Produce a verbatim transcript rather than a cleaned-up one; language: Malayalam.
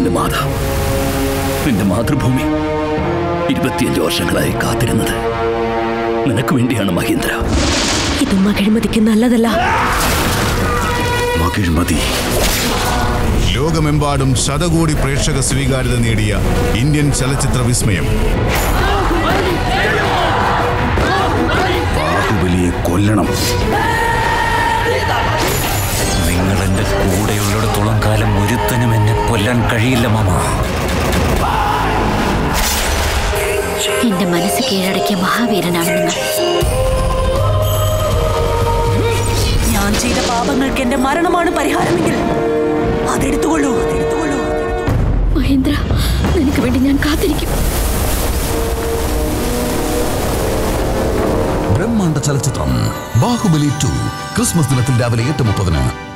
പൊന്നു മാതാ, നിന്റെ മാതൃഭൂമി ഇരുപത്തിയഞ്ച് വർഷങ്ങളായി കാത്തിരുന്നത് നിനക്ക് വേണ്ടിയാണ് മഹേന്ദ്ര. ഇത് മകിഴ്മതിക്ക് നല്ലതല്ല. മകിഴ്മതി ലോകമെമ്പാടും ശതകോടി പ്രേക്ഷക സ്വീകാര്യത നേടിയ ഇന്ത്യൻ ചലച്ചിത്ര വിസ്മയം. ബാഹുബലിയെ കൊല്ലണം. നിങ്ങൾ എന്റെ കൂടെയുള്ളിടത്തോളം കാലം ഒരുത്തനും എന്നെ കൊല്ലാൻ കഴിയില്ല മാമ. എന്റെ മനസ്സ് കീഴടക്കിയ മഹാവീരനാണ് നിങ്ങൾ. ഞാൻ ചെയ്ത പാപങ്ങൾക്ക് എന്റെ മരണമാണ് പരിഹാരമെങ്കിൽ അതെടുത്തുകൊള്ളൂ, അതെടുത്തുകൊള്ളൂ. മഹേന്ദ്ര, നിനക്ക് വേണ്ടി ഞാൻ കാത്തിരിക്കും. ബ്രഹ്മാണ്ഡ ചലച്ചിത്രം ബാഹുബലി ടു ക്രിസ്മസ് ദിനത്തിൽ രാവിലെ എട്ട് മുപ്പതിന്.